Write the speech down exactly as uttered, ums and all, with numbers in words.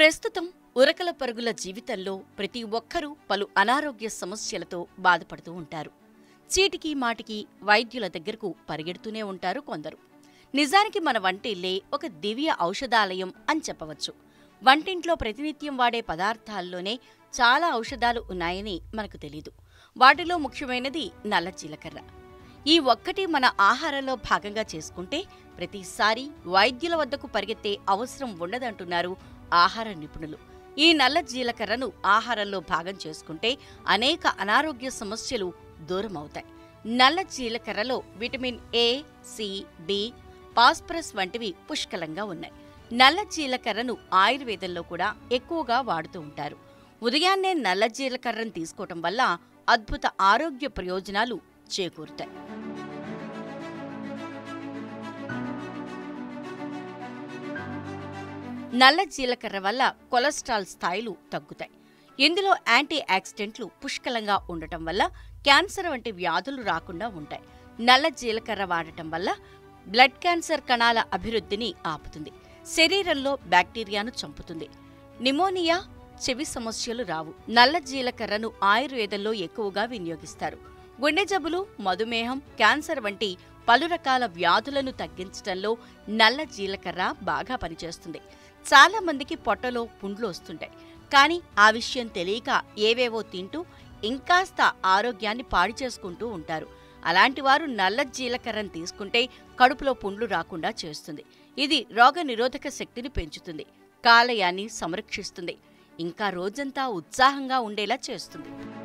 ప్రస్తుతం ఉరకల పరుగుల జీవితంలో ప్రతి ఒక్కరూ పలు అనారోగ్య సమస్యలతో బాధపడుతూ ఉంటారు. చీటికి మాటికి వైద్యుల దగ్గరకు పరిగెడుతూనే ఉంటారు కొందరు. నిజానికి మన వంటిల్లే ఒక దివ్య ఔషధాలయం అని చెప్పవచ్చు. వంటింట్లో ప్రతినిత్యం వాడే పదార్థాల్లోనే చాలా ఔషధాలు ఉన్నాయని మనకు తెలీదు. వాటిలో ముఖ్యమైనది నల్ల జీలకర్ర. ఈ ఒక్కటి మన ఆహారంలో భాగంగా చేసుకుంటే ప్రతిసారి వైద్యుల వద్దకు పరిగెత్తే అవసరం ఉండదంటున్నారు ఆహార నిపుణులు. ఈ నల్ల జీలకర్రను ఆహారంలో భాగం చేసుకుంటే అనేక అనారోగ్య సమస్యలు దూరమవుతాయి. నల్ల జీలకర్రలో vitamin A, C, B, phosphorus వంటివి పుష్కలంగా ఉన్నాయి. నల్ల జీలకర్రను ఆయుర్వేదంలో కూడా ఎక్కువగా వాడుతూ ఉంటారు. ఉదయాన్నే నల్ల జీలకర్రను తీసుకోవటం వల్ల అద్భుత ఆరోగ్య ప్రయోజనాలు చేకూరుతాయి. నల్ల జీలకర్ర వల్ల కొలెస్ట్రాల్ స్థాయిలు తగ్గుతాయి. ఇందులో యాంటీ ఆక్సిడెంట్లు పుష్కలంగా ఉండటం వల్ల క్యాన్సర్ వంటి వ్యాధులు రాకుండా ఉంటాయి. నల్ల జీలకర్ర వాడటం వల్ల బ్లడ్ క్యాన్సర్ కణాల అభివృద్ధిని ఆపుతుంది. శరీరంలో బ్యాక్టీరియాను చంపుతుంది. నిమోనియా, చెవి సమస్యలు రావు. నల్ల జీలకర్రను ఆయుర్వేదంలో ఎక్కువగా వినియోగిస్తారు. గుండె జబ్బులు, మధుమేహం, క్యాన్సర్ వంటి పలు రకాల వ్యాధులను తగ్గించడంలో నల్ల జీలకర్ర బాగా పనిచేస్తుంది. చాలా మందికి పొట్టలో పుండ్లు వస్తుంటాయి. కానీ ఆ విషయం తెలియక ఏవేవో తింటూ ఇంకాస్త ఆరోగ్యాన్ని పాడు చేసుకుంటూ ఉంటారు. అలాంటి వారు నల్ల జీలకర్రను తీసుకుంటే కడుపులో పుండ్లు రాకుండా చేస్తుంది. ఇది రోగ నిరోధక శక్తిని పెంచుతుంది, కాలేయాన్ని సంరక్షిస్తుంది, ఇంకా రోజంతా ఉత్సాహంగా ఉండేలా చేస్తుంది.